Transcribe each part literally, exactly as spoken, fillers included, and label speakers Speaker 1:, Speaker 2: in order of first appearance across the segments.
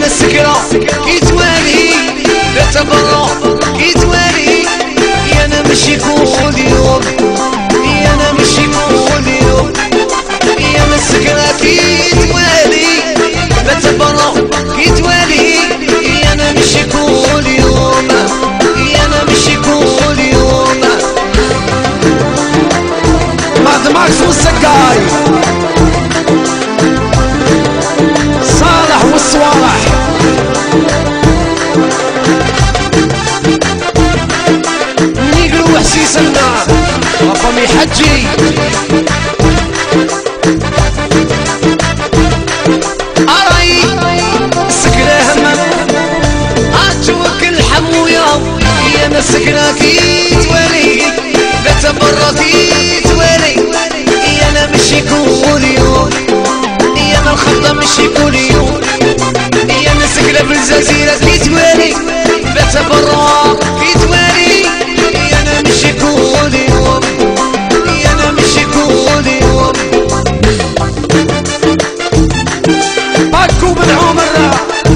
Speaker 1: السكرة كي توالي لا تبرع كي توالي يا انا ماشي كل يوم يا انا ماشي كل يوم يا انا السكرة كي توالي لا تبرع كي توالي يا انا ماشي كل يوم يا انا ماشي كل يوم بعد ماكس والسقاي صالح والصوالح نيقلو وحسيسنا رقمي حجي أراي سكرة همم أتوكل حمويا يا أنا السكرة كي توالي لا تبركي توالي يا أنا ماشي كل يوم يا أنا الخطة ماشي كل يوم يا أنا السكرة بالجزيرة كي توالي لا تبرك كي توالي يا أنا ماشي كل يوم يا أنا ماشي كل يوم باكو بن عمر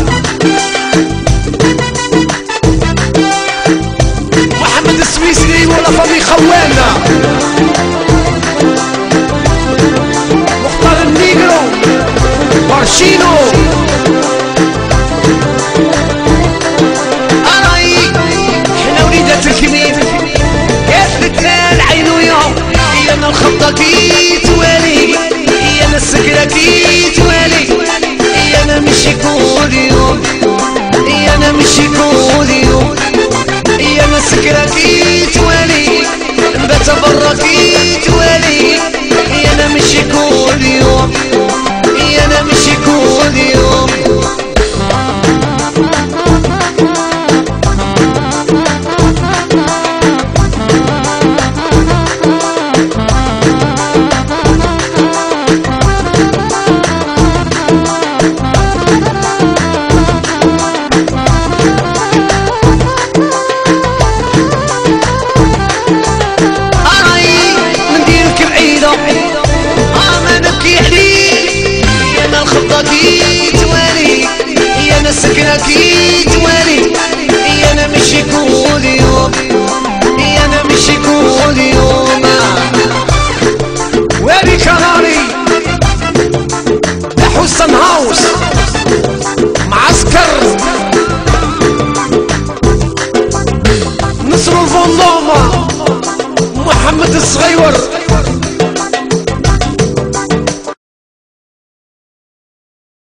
Speaker 1: محمد السويسري ولا فمي خوانا مختار النيجرو بارشينو أراي حنا وليدات الكمين كيف تلال عينو يوم يا أنا الخطة كي توالي يا أنا السكرة كي توالي يا أنا ماشي كل يوم يا أنا ماشي كل يوم يا أنا السكرة كي توالي بتبرك كي توالي يا أنا ماشي كل يوم يا أنا ماشي كل يوم كي توالي يا أنا السكرة كي توالي يا أنا ماشي كل يوم يا أنا ماشي كل يوم وادي كناري يا حسن هاوس معسكر نصر الفولوما محمد الصغيور